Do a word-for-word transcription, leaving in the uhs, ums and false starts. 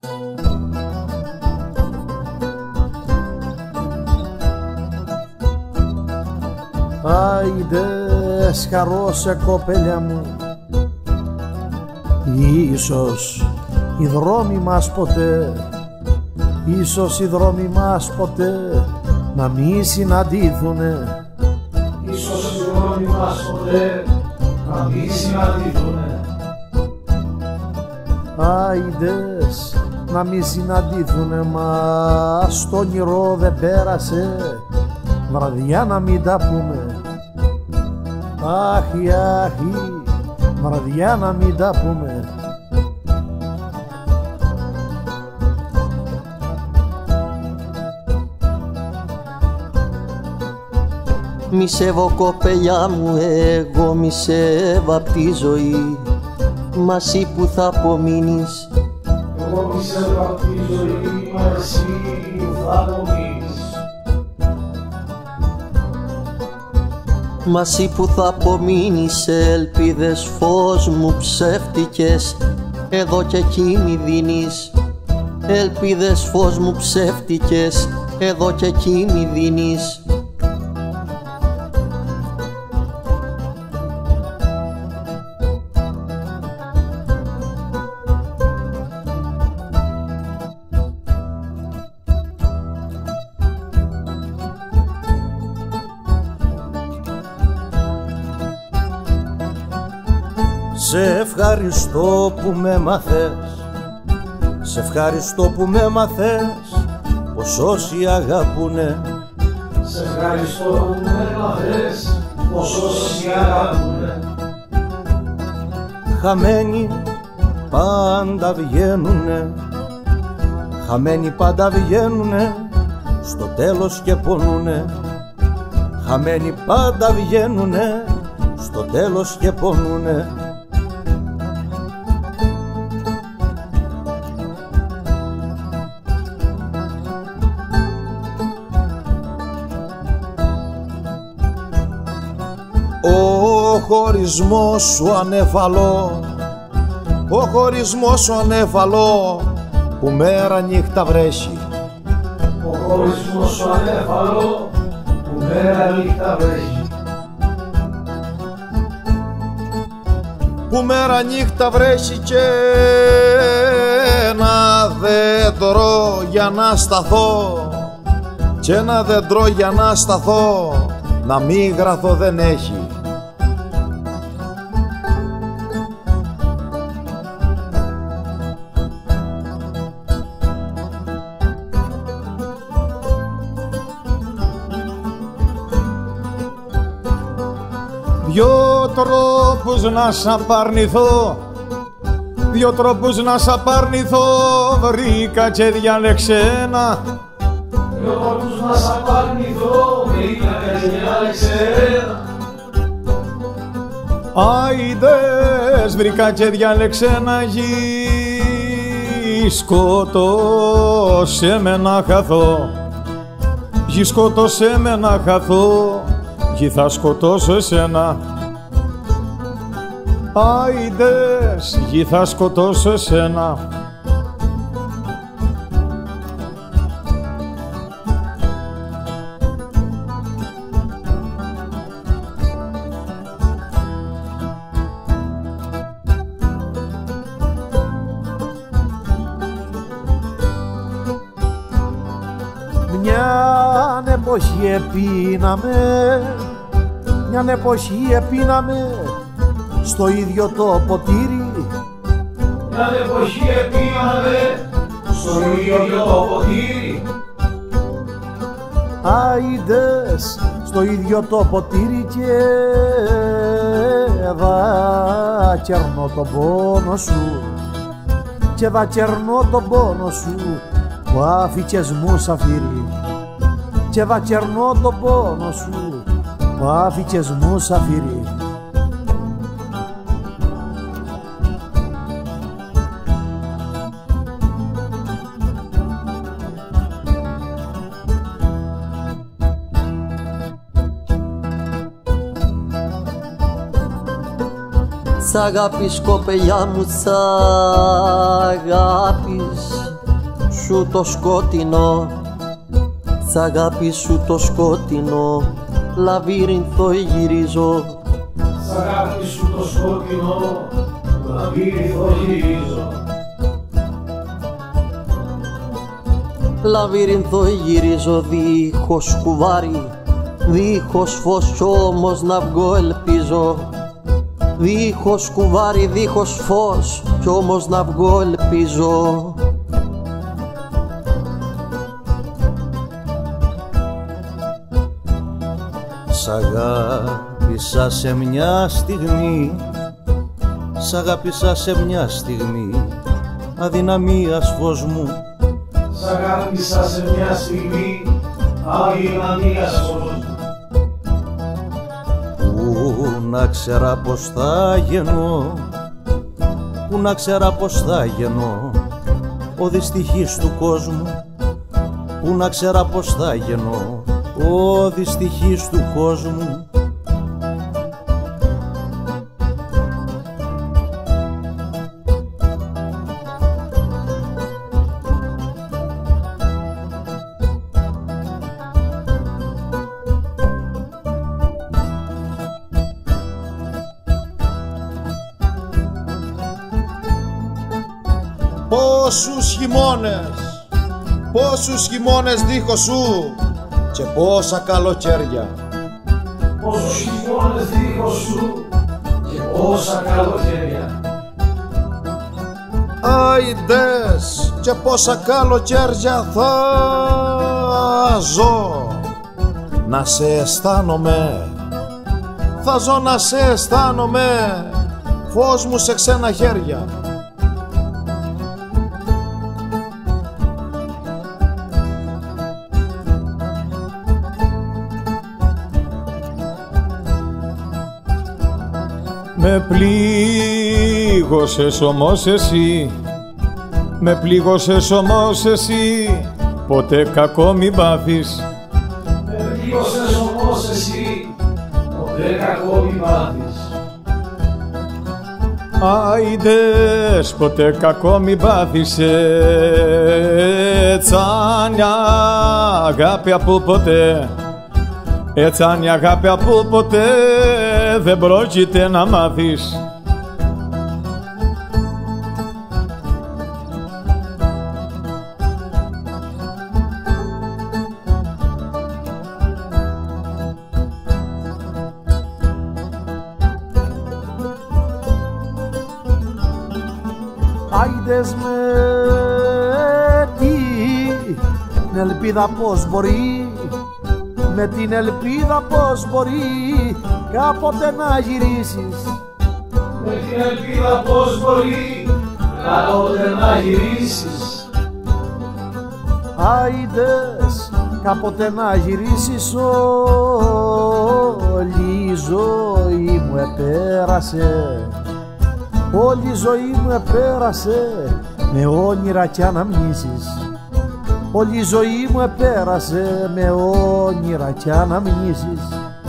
Άιντε σκαρώσε κοπέλια μου, ίσως οι δρόμοι μας ποτέ, ίσως οι δρόμοι μας ποτέ να μη συναντήθουνε. Ίσως οι δρόμοι μας ποτέ να μη συναντήθουνε. Άιντες να μη συναντήθουνε, μα στο όνειρο δεν πέρασε βραδιά να μην τα πούμε. Άχι, άχι, βραδιά να μην τα πούμε. Μισεύω κοπελιά μου, εγώ μισεύω απ' τη ζωή, μα εσύ που θα απομείνεις. Εγώ μισεύω απ' τη ζωή, μα εσύ που θα απομείνεις. Μα εσύ που θα απομείνεις σε ελπίδες φως μου ψεύτικες, εδώ κι εκεί μη δίνεις. Ελπίδες φως μου ψεύτικες, εδώ κι εκεί μη δίνεις. Σε ευχαριστώ που με μάθες, σε ευχαριστώ που με μάθες πως όσοι αγαπούνε. Σε ευχαριστώ που με μάθες πως όσοι αγαπούνε. Χαμένοι πάντα βγαίνουνε, χαμένοι πάντα βγαίνουνε, στο τέλος και πονούνε. Χαμένοι πάντα βγαίνουνε, στο τέλος και πονούνε. Ο χωρισμός σου ανέφαλο, ο χωρισμός σου ανέφαλο, που μέρα νύχτα βρέχει. Ο χωρισμός σου ανέφαλο, που μέρα νύχτα βρέχει. Που μέρα νύχτα βρέχει και ένα δέντρο για να σταθώ, και ένα δέντρο για να σταθώ, να μη γραφώ δεν έχει. Δυο τρόπους να σ' απαρνηθώ, δυο τρόπους να σ' απαρνηθώ, βρήκα και διάλεξε ένα. Δυο τρόπους να σ' απαρνηθώ, βρήκα και διάλεξε ένα. Άιντες βρήκα και διάλεξε ένα, γη σκότωσε με να χαθώ, γη σκότωσε με να χαθώ, γη θα σκοτώσω εσένα. Άιντες γη θα σκοτώσω εσένα. Μιαν εποχή επίναμε, μιαν εποχή επίναμε στο ίδιο το ποτήρι. Μιαν εποχή επίναμε στο ίδιο το ποτήρι. Άιντες στο ίδιο το ποτήρι και δα κερνώ τον πόνο σου, και δα κερνώ τον πόνο σου που άφηκες μου σαφύρι, και δα κερνώ τον πόνο σου που άφηκες μου σαφύρι. Σ' αγάπης κοπελιά μου, σ' αγάπης, σου το σκότεινο, σ' αγάπη σου το σκότεινο, λαβύρινθο γυρίζω. Σ' αγάπη σου το σκότεινο, λαβύρινθο γυρίζω. Λαβύρινθο γυρίζω δίχως κουβάρι, δίχως φως κι όμως να βγω ελπίζω. Δίχως κουβάρι, δίχως φως κι όμως να βγω ελπίζω. Σ' αγάπησα σε μια στιγμή, σ' αγάπησα σε μια στιγμή αδυναμίας φως μου. Σ' αγάπησα σε μια στιγμή αδυναμίας φως μου. Πού να ξέρα πως θα γεννώ, πού να ξέρα πως θα γεννώ, ο δυστυχής του κόσμου. Πού να ξέρα πως θα γεννώ, ο δυστυχής του κόσμου. Πόσους χειμώνες, πόσους χειμώνες δίχως σου και πόσα καλοκαίρια. Πόσους χειμώνες δίχως σου και πόσα καλοκαίρια. Άιντες και πόσα καλοκαίρια θα ζω να σε αισθάνομαι, θα ζω να σε αισθάνομαι, φως μου σε ξένα χέρια. Με πλήγωσες όμως εσύ, με πλήγωσες όμως εσύ, ποτέ κακό μην πάθεις. Με πλήγωσες όμως εσύ, ποτέ κακό μην πάθεις. Άιντες, ποτέ κακό μην πάθεις, ετσάνια αγάπη από ποτέ, ετσάνια αγάπη από ποτέ, δεν πρόκειται να μάθεις. Άιντες με την ελπίδα πως μπορεί, με την ελπίδα πως μπορεί κάποτε να γυρίσεις. Με την ελπίδα πως μπορεί κάποτε να γυρίσεις. Άιντες κάποτε να γυρίσεις, όλη η ζωή μου επέρασε, όλη η ζωή μου επέρασε με όνειρα κι αναμνήσεις. Όλη η ζωή μου επέρασε με όνειρα κι αναμνήσεις.